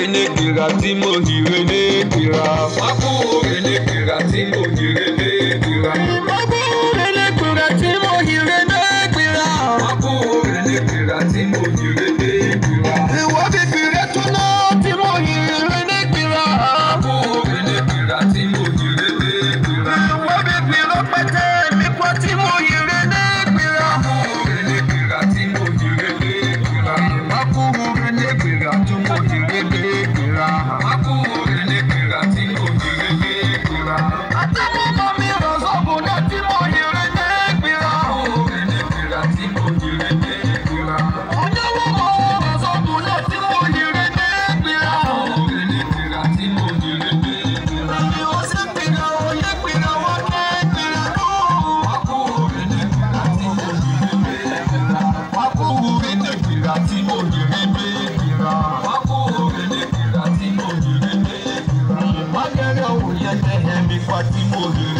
Egbira tí mo hire ní Egbira. Waku Egbira tí mo hire ní Egbira. Waku Egbira tí mo hire ní Egbira. Waku Egbira tí mo hire ní Egbira. Ìwọ bíbire tún náà tí mo hire ní Egbira. Waku Egbira tí mo hire ní Egbira. Ìwọ bíbire pẹ́tẹ́ mi pọ́ tí mo hire ní Egbira. Waku Egbira tí mo hire ní Egbira. Waku Egbira tí mo hire ní Egbira. Waku Egbira tí mo hire ní Egbira. Àtàwọn ọmọ mi rọ̀ sọ́kùn náà tí mo hire ní Egbira. Waku Egbira tí mo hire ní Egbira. Ọjọ́wọ́ mọ̀ rọ̀ sọ́kùn náà tí mo hire ní Egbira. Waku Egbira tí mo hire ní Egbira. Ìwọ sí Egbira oyè Egbira wọ́n ní Egbira lọ. Waku Egbira tí mo hire ní Egbira. Waku Egbira tí mo hire ní Egbira. Waku Egbira tí mo hire ní Egbira. Májẹ̀rẹ̀ òye tẹ̀yẹ̀ mi pa tí mo hire.